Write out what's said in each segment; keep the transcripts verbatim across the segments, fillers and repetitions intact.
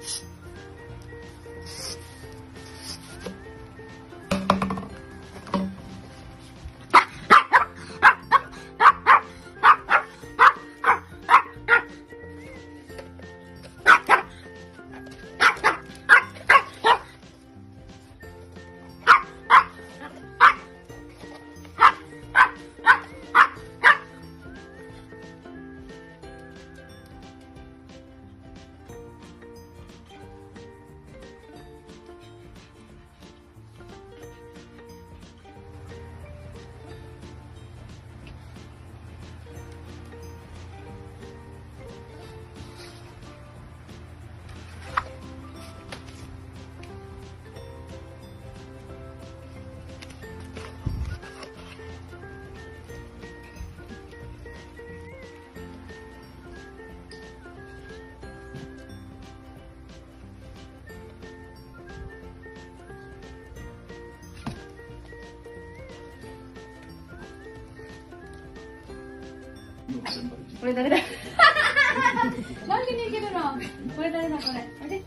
これ誰だなんで逃げるのこれ誰だこれあれ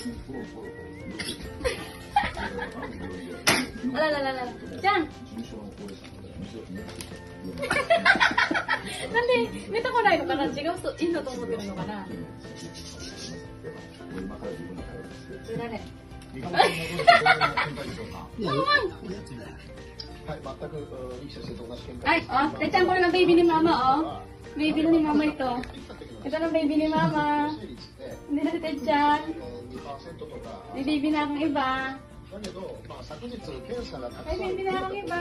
あららららじゃんなんで寝たこないのかな違う人いいのと思ってるのかな誰はい、全くいい先生と同じ見解。 はい、oh, Techan ko na ng baby ni Mama, oh. Baby ni Mama ito. Ito na baby ni Mama. Hindi na si Techan. May baby na akong iba. May baby na akong iba.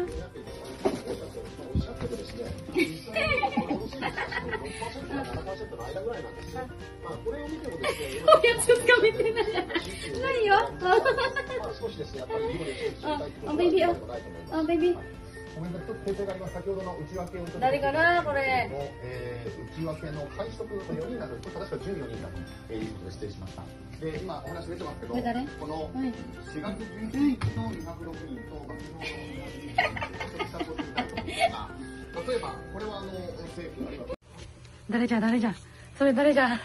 Oh, yung sus gamitin na yan. Ano yun? Oh, baby, oh. Oh, baby. ごめんなさい、一つ訂正があります。先ほどの内訳を。 誰かな、これ。 えー、内訳の会食のよにんなんです。これ確かじゅうよにんだということで失礼しました。で、今お話出てますけど、このしがつじゅういちにちのにひゃくろくにんと学童のしたことになると思うんですが、例えばこれはあの政府あるいは誰じゃ誰じゃそれ誰じゃ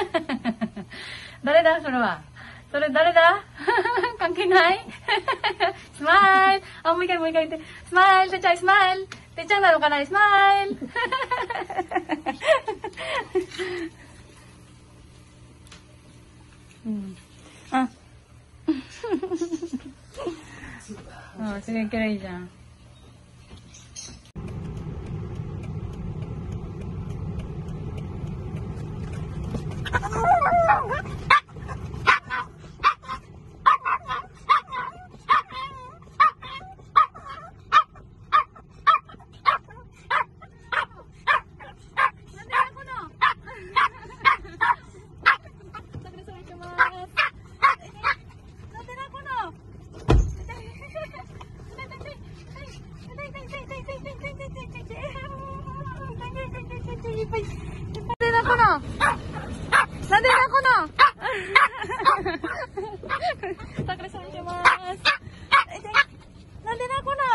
誰だそれは。それ誰だ関係ないスマイルあ、もう一回もう一回言って。スマイルてっちゃんスマイルてっちゃんなのかなスマイルうん。ああ、すげえキャラいいじゃん。Nandun ako na! Nandun ako na! Takrisanjimasu! Nandun ako na!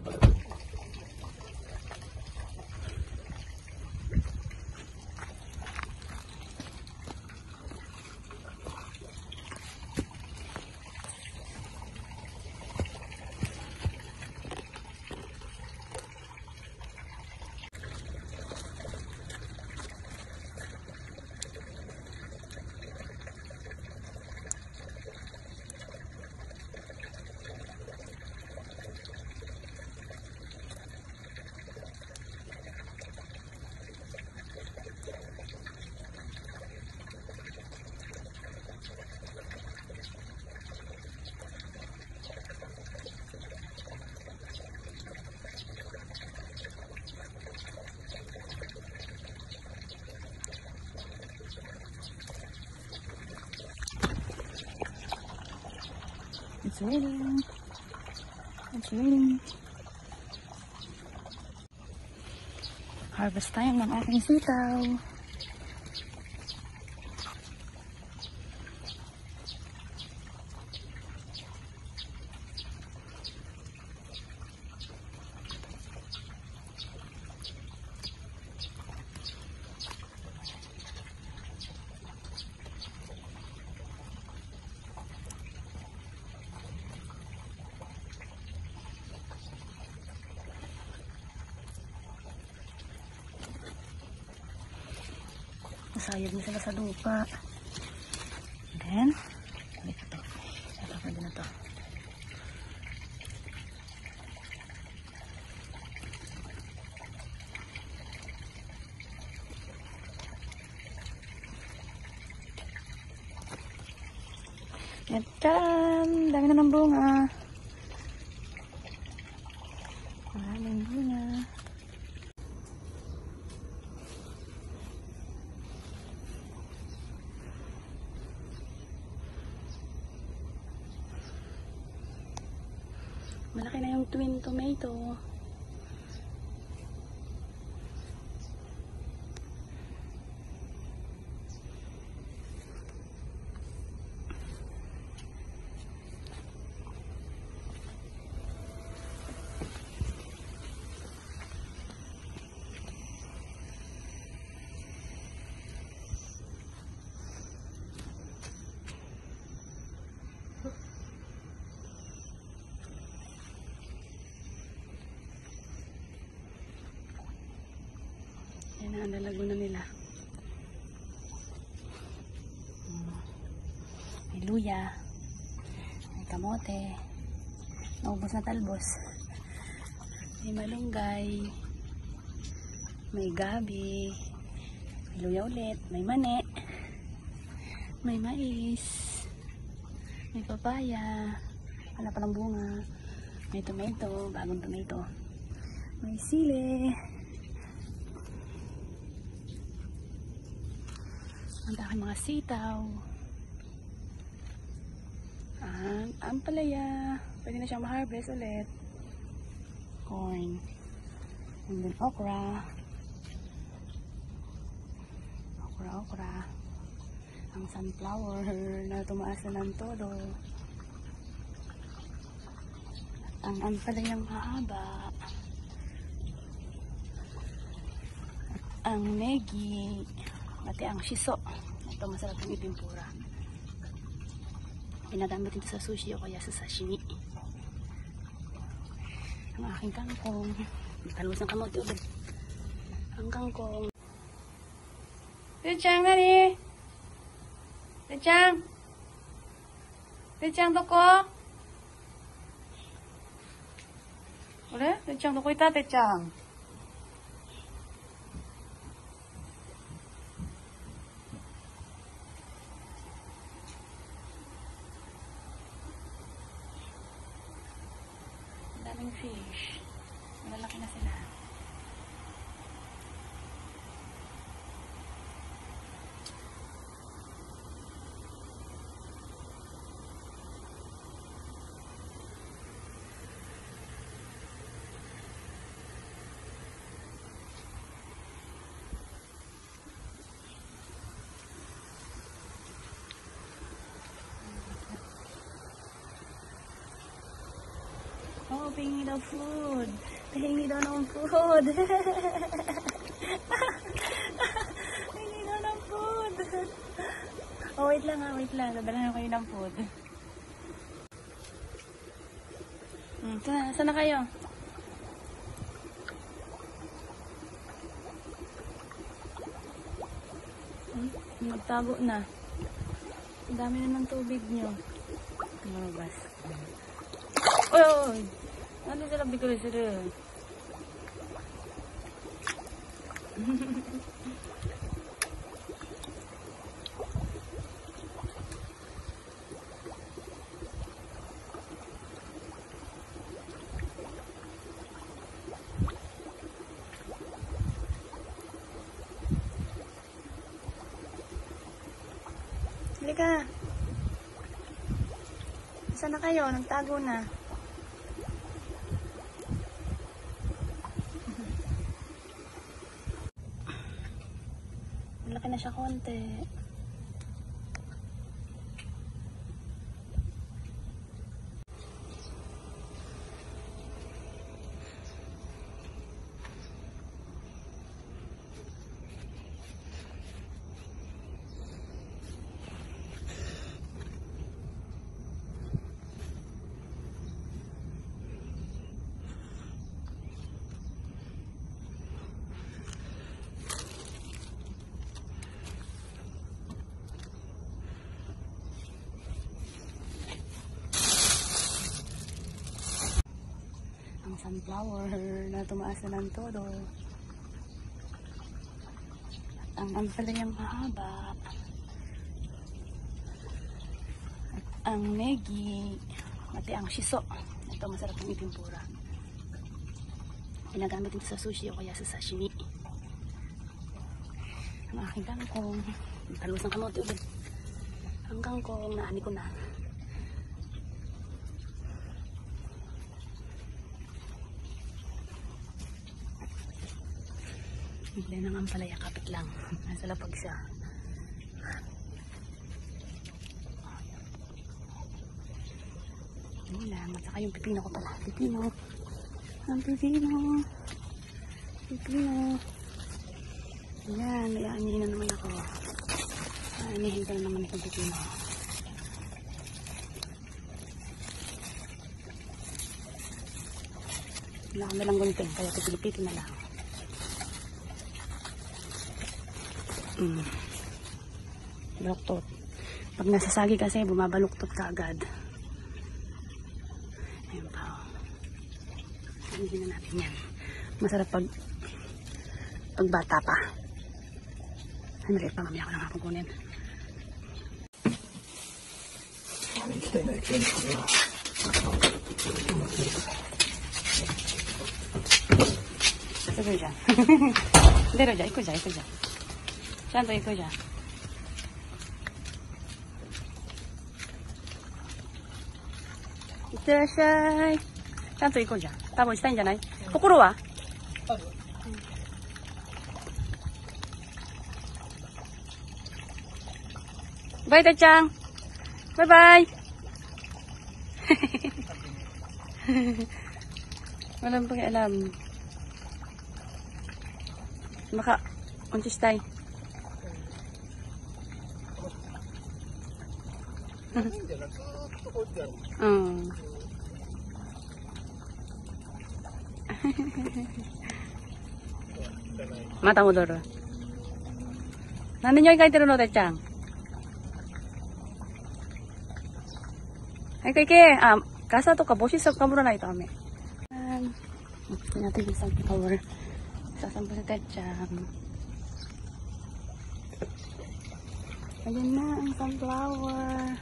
It's raining. It's raining. Harvest time ng aking sitaw. Sinasayag na sila sa lupa. Then, balik ito. Ito, pwede na to. Yan, dami na ng bunga. Maraming bunga. Malaki na yung twin tomato. Yan na ang lalago na nila. May luya. May kamote. Naubos na talbos. May malunggay. May gabi. May luya ulit. May mani. May mais. May papaya. Wala pa ng bunga. May tomato. Bagong tomato. May sili. Ang dami mga sitaw. Ang ampalaya. Pwede na siyang ma-harvest ulit. Corn. And then okra. Okra, okra. Ang sunflower na tumaas na ng todo. Ang ampalayang mahaba. Ang negi. Pati ang shiso. Ito masarap ang itimpura. Ginagamit ito sa sushi o kaya sa sashimi. Ang aking kangkong. Talbos ng kamote ulit. Ang kangkong. Te-chan, nani? Te-chan? Te-chan, doko? Ore? Te-chan, doko ita, Te-chan? Daming fish. Malalaki na sila. Oh, pahingi daw food. Pahingi daw ng food. Pahingi daw ng food. Oh, wait lang ha, wait lang. Dadala na kayo ng food. Hmm, saan, saan na kayo? Hmm, magtago na. Ang dami na ng tubig nyo. Lumabas. Oy, oy. Ano sila bigay sila? Halika. Saan na kayo? Nagtago na. Malaki na siya konti. sunflower na tumaas na ng todo. At ang ampalayang mahaba. At ang negi. Pati ang shiso. Ito masarap ng itimpura. Ginagamit ito sa sushi o kaya sa sashimi. Ang aking kangkong. Talbos ng kamote ulit. Ang kangkong, naani ko na. Bigla ng ampalaya, kapit lang. Nasa lapag siya. Yun lang. At saka yung pipino ko pala. Pipino. Ang pipino. Pipino. Ayan. May aanihin na naman ako. Aanihin ko na naman itong pipino. Wala kami lang gunting. Kaya pipilipitin na lang. Mm. Baluktot. Pag nasasagi kasi, bumabaluktot ka agad. Ayun pa. Anihin na natin yan. Masarap pag pag bata pa. Ay, maliit pa. Mamaya ko lang nga kukunin. Ito dyan. Dito dyan. Iko dyan. Iko dyan. ちゃんと行くじゃん。いってらっしゃい。ちゃんと行こうじゃん。多分したいんじゃない？心は？バイタちゃん。バイバイ。Walang pakialam. Maka, untis tayo. Hmm. Mata mo doro. Nandun yung ikay tiro no, Techang? Ay, kay kay, ah, kasa to ka, boshi sa kamura na ito kami. Um, ito natin yung sunflower. Sasampo si Techang. Ayan na ang sunflower.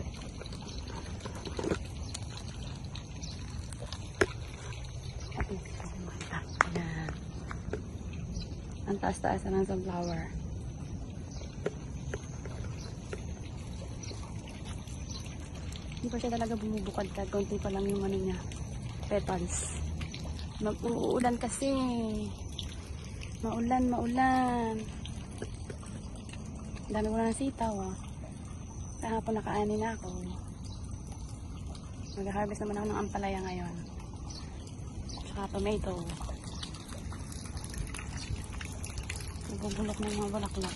Ayan. Ang taas-taas na ng sunflower. Hindi pa siya talaga bumubukad ka. Konti pa lang yung ano niya. Petals. Mag-uulan kasi. Maulan, maulan. Dami ko na ng sitaw, ah. Kahapon nakaani na ako. Mag-harvest naman ako ng ampalaya ngayon. Tsaka tomato. Nagbubulok ng mga bulaklak.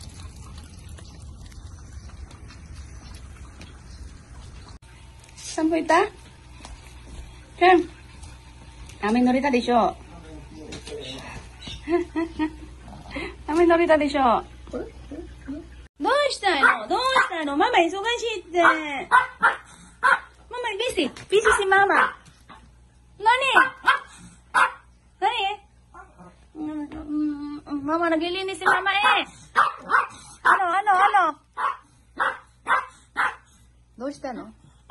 Saan po ita? Saan? Amin norita de sho. Amin norita de sho. どうしたいのどうしたいのママ忙しいって。ママビシビシしママ。何何Mama naglilinis si Mama eh. Ano, ano, ano? どうしたの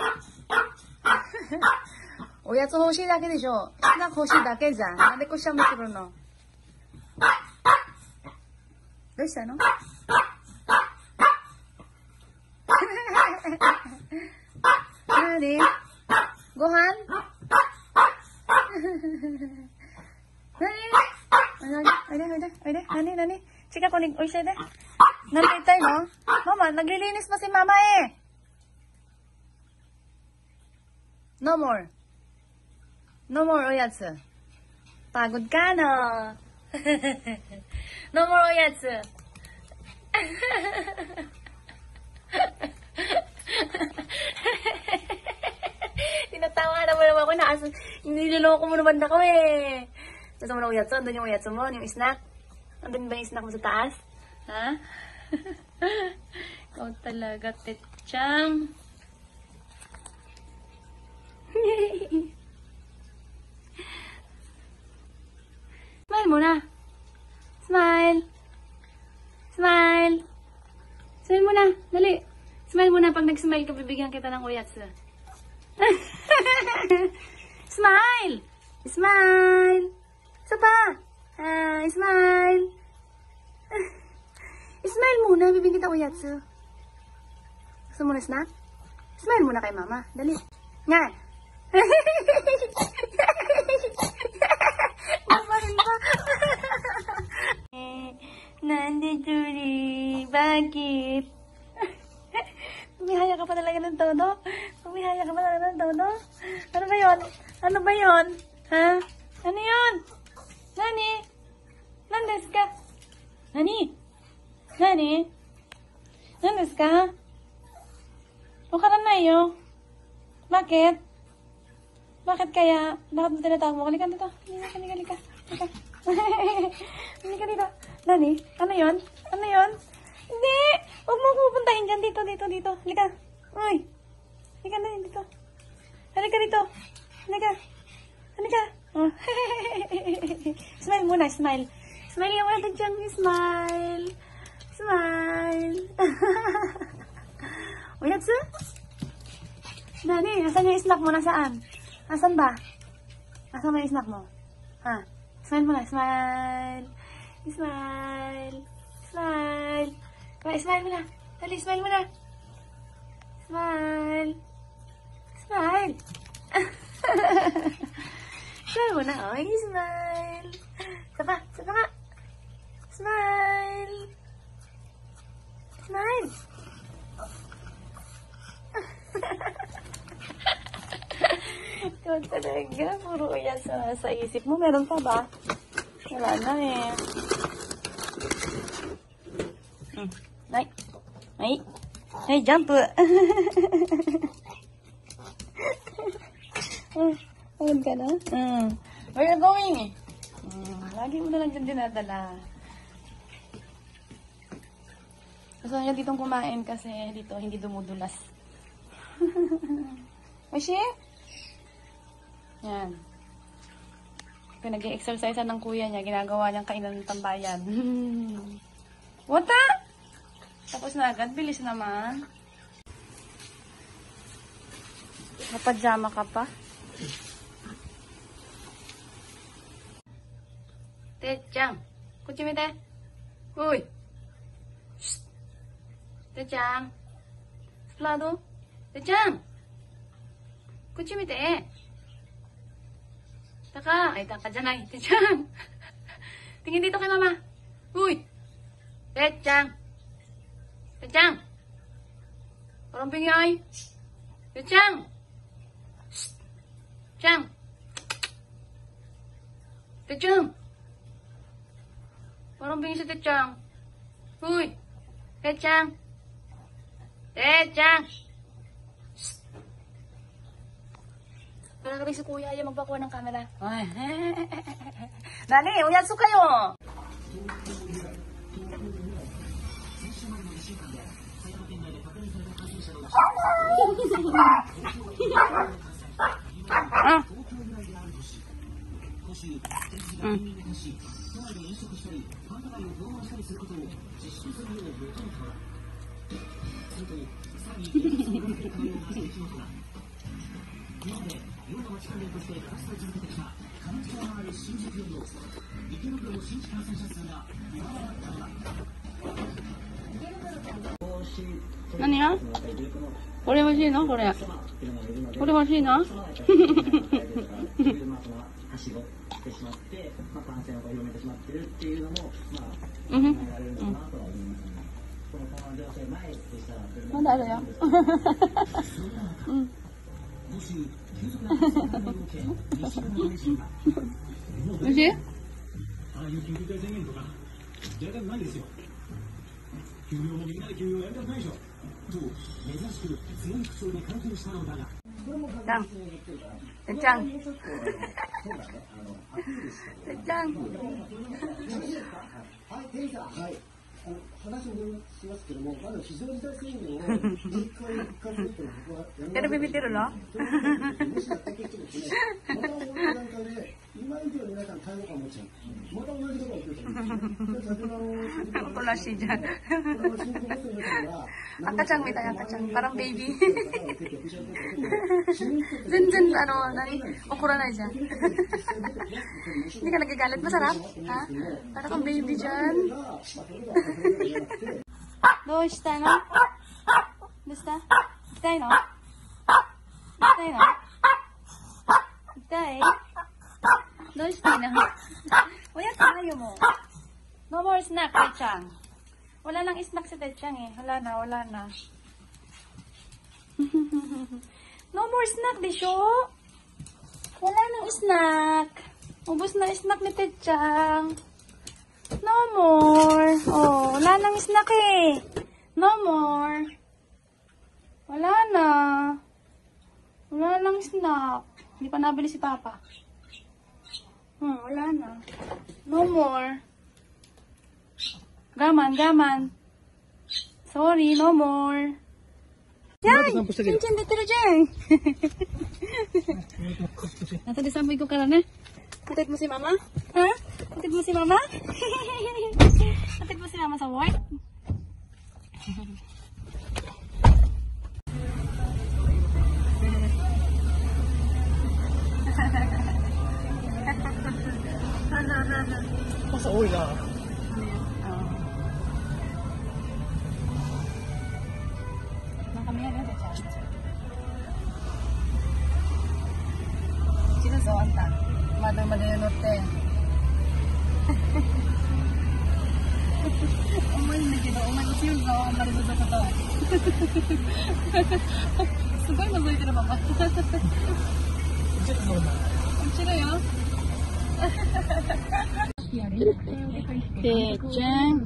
おやつ欲しいだけでしょ。スナック欲しいだけじゃん。なんでこしゃべってるのどうしたの何ご飯何おいでおいでおいで何何近くにおいしいで何て言いたいのママnaglilinis pa si Mama eh no more no more o yatsu pagod ka no no more o yatsu tinatawa na mo naman ako na niloloko mo naman ako eh. Gusto mo na uyatso? Andun yung uyatso mo? Yung snack? Andun ba yung snack mo sa taas? Ha? Ikaw talaga, Techang. Smile muna. Smile. Smile. Smile muna. Dali. Smile muna. Pag nag-smile ka, bibigyan kita ng oyatsu. Smile. Smile. Isa pa. Ah, smile. Smile muna. Bibigyan kita oyatsu. Gusto mo na snack? Smile muna kay mama. Dali. Nga. Naparin pa. Nandito rin. Bakit? Pumihaya ka pa talaga ng todo? Pumihaya ka pa talaga ng todo? Ano ba yun? Ano ba yun? Ha? Ano yun? Nani? Nandes ka? Nani? Nani? Nandes ka? O karanayo? Bakit? Bakit kaya? Bakit mo tinatawag mo? Halika dito. Halika, halika, halika. Halika. Halika dito. Nani? Ano yun? Ano yun? Hindi! Huwag mo pupuntahin dyan. Dito, dito, dito. Halika. Uy. Halika na dito. Halika dito. Halika. Halika. Oh. Smile muna, smile. Smile yung natin dyan. Smile. Smile. Oyatsu? Nani, asan yung snack mo? Nasaan? Nasaan ba? Nasaan ba yung snack mo? Ha? Smile muna, smile. Smile. Smile. Smile, smile muna. Dali, smile muna. Smile. Smile. Smile muna. Okay, smile. Sapa, sapa nga. Smile. Smile. Ikaw talaga. Puro yan sa, sa isip mo. Meron pa ba? Wala na eh. Hmm. Ay. Ay. Ay, jump. Ayun ka na? Hmm. Where are you going? Hmm. Lagi mo na lang dyan dinadala. Gusto niya ditong kumain kasi dito hindi dumudulas. Oshi? Yan. Pinag-i-exercise ng kuya niya. Ginagawa niyang kainan ng tambayan. Wata? Tapos na agad. Bilis naman. Kapajama ka pa? Te-chan. Kuchimite. Uy. Shh. Te-chan. Splado. Te-chan. Kuchimite. Taka. Ay, taka dyan ay. Te-chan. Tingin dito kay mama. Uy. Te-chan. Te-chan. Parang pingay. Te-chan. Shh. Chan. Te-chan. Parang pingay si Te-chan. Uy. Te-chan. Te-chan. Parang kami si kuya ayaw magpakuha ng camera. Dali, uyatsu kayo! Ah. Mm. Nani ya? これ欲しいのこれ。これ欲しいのうん。まだあるよ。うん。おいしい？ああいう緊急事態宣言とかやりたくないですよ。休業もできない休業やりたくないでしょ。と珍しく強い口調で回答したのだが。ちゃん。ちゃん。ちゃん。はい、店員さん。はい。あの話をしますけども、まだ非常事態宣言を一回一回するっていうのは僕はやらない。テレビ見てるの？もしやっていくとですね、また同じ段階で Ano pala siya dyan? Akacang, may tayo akacang. Parang baby. Zin, zin, ano, nani? Okura na dyan. Hindi ka nagagalit. Masarap? Ha? Parang kang baby dyan. Do, ishita no? Dosta? Ikitai no? Ikitai no? Ikitai? Do, ishita no? Wala tayo mo. No more snack, Te-chan. Wala nang snack si Te-chan eh. Wala na, wala na. No more snack, Desho. Wala nang snack. Ubus na snack ni Te-chan. No more. Oh, wala nang snack eh. No more. Wala na. Wala nang snack. Hindi pa nabili si Papa. Hmm, wala na. No more. Gaman, gaman. Sorry, no more. Yay! Cincin dito na dyan. Nato di samboy ko karana. Hatid mo si Mama? Ha? Hatid mo si Mama? Hatid mo si Mama sa work? Masa oy na. Kami yan, yan, Te-chan. Sino sa wanta? Madang Madaya Norte. Umay na kita, umay ko siyo sa maribusa ko to. Subay na buhay ka na, Mama. Ang sino yun? Te-chan.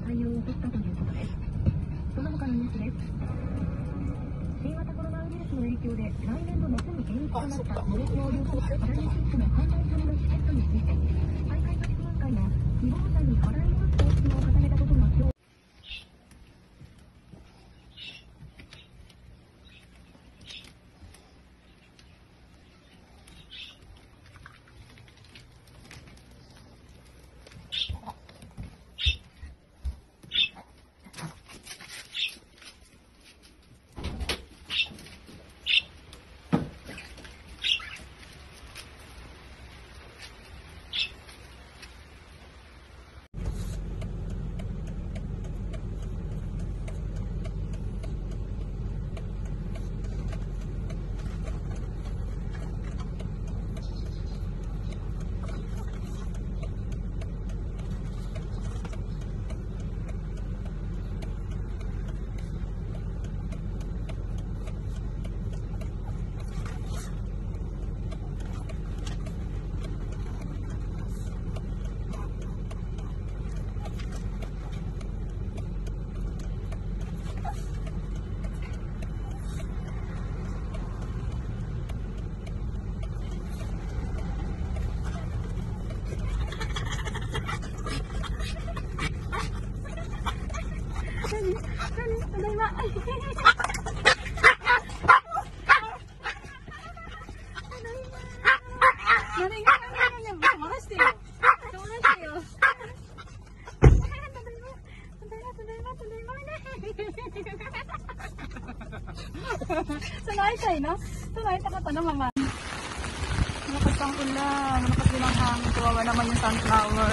Sanay tayo, no? Sanay tayo ka na, Mama. Malakas ang ulan. Malakas din ang hangin. Kawawa naman yung sunflower.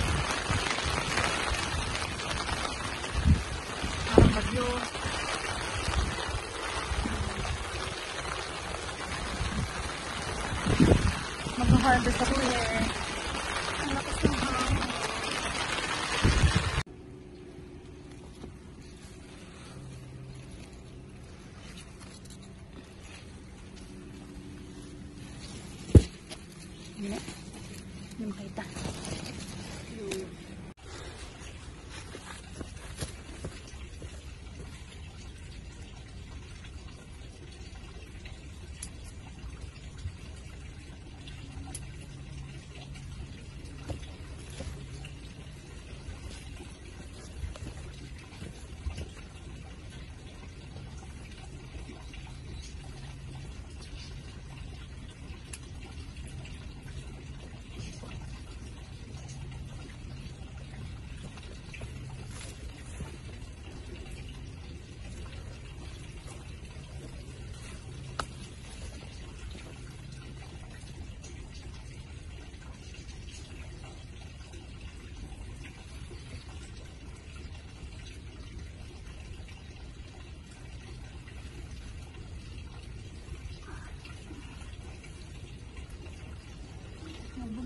Parang bagyo. Mag-harvest ako eh. Malakas ang hangin. Hindi na. Hindi makita.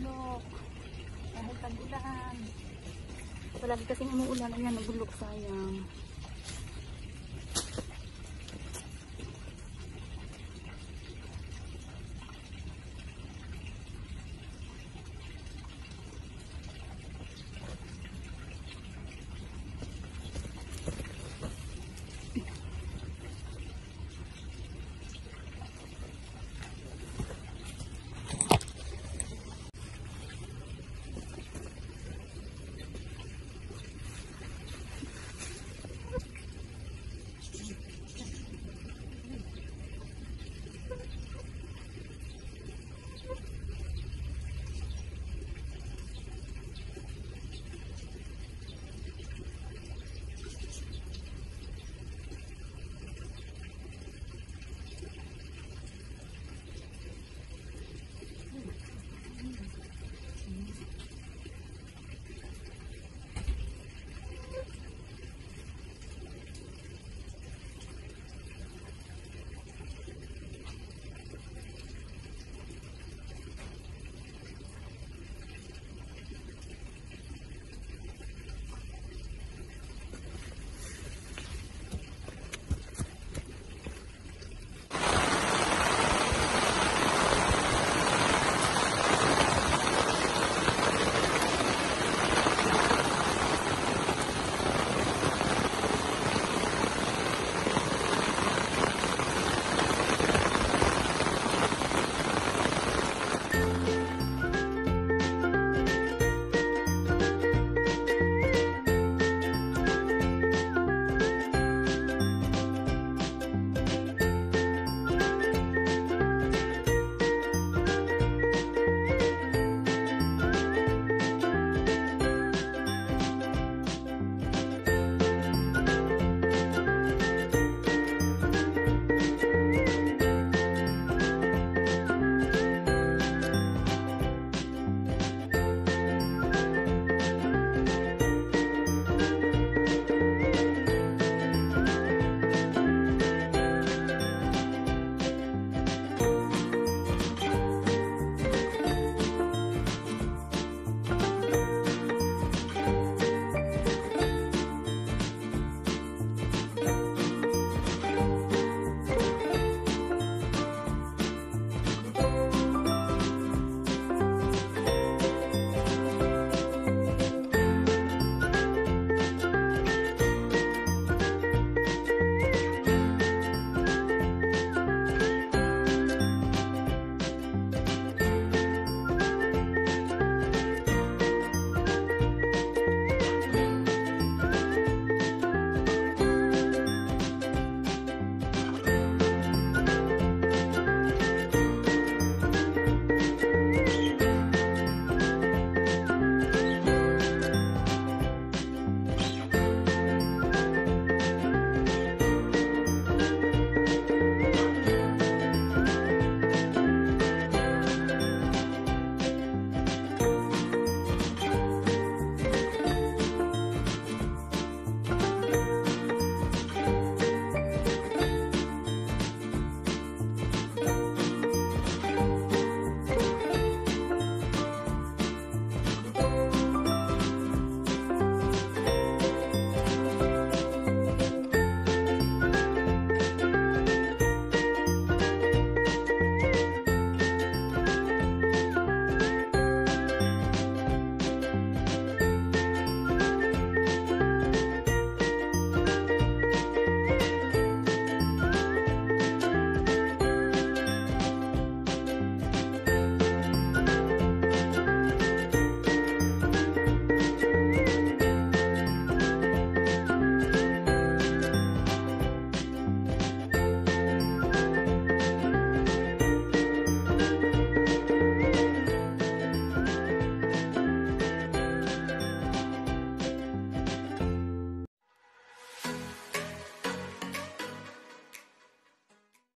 nabulok. Dahil tag-ulan. Palagi kasing umuulan. Ayan, nabulok sayang.